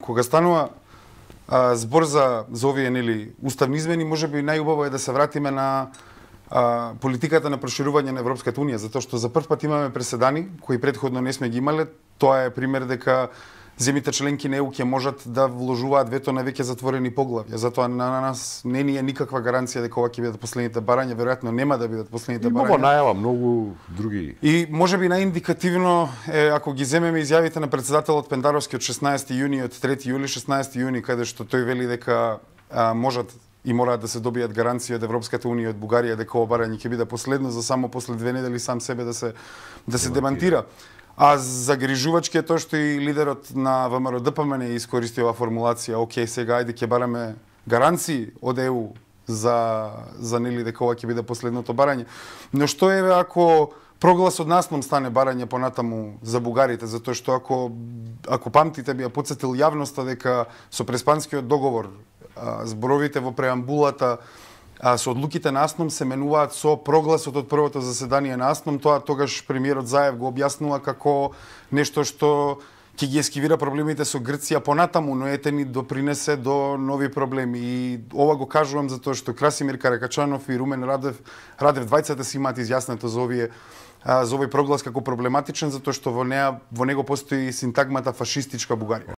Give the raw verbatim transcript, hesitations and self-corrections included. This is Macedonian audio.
кога станува а, збор за, за овие нели уставни измени, можеби најубаво е да се вратиме на а, политиката на проширување на Европската унија, затоа што за прв пат имаме преседани кои претходно не сме ги имале. Тоа е пример дека земите членки на Е У ќе можат да вложуваат вето на веќе затворени поглавја. Затоа на нас не ни е никаква гаранција дека ова ќе бидат последните барања, веројатно нема да бидат последните барања. Имamo најава многу други. И можеби најиндикативно е ако ги земеме изјавите на председателот Пендаровски од шеснаесети јуни, од трети јули, шеснаесети јуни, каде што тој вели дека а, можат и мораат да се добијат гаранции од Европската унија и од Бугарија дека ова барање ќе биде последно, за само после две недели сам себе да се да се демантира. А загрижувачки е тоа што и лидерот на Вэ Ем Р Д П М Н искористи оваа формулација: "Океј, сега ајде ќе бараме гаранции од Е У за за нели дека ова ќе биде последното барање." Но што е ако проглас од насном стане барање понатаму за бугарите, затоа што ако ако памтите, би ја потсетил јавноста дека со Преспанскиот договор зборовите во преамбулата а со одлуките на АСНОМ се менуваат со прогласот од првото заседание на АСНОМ. Тоа тогаш премиерот Заев го објаснува како нешто што ќе ги ескивира проблемите со Грција понатаму, но ете ни допринесе до нови проблеми. И ова го кажувам затоа што Красимир Каракачанов и Румен Радев, Радев двајцата си имаат изјаснето за овие за овој проглас како проблематичен, затоа што во неа во него постои синтагмата фашистичка Бугарија.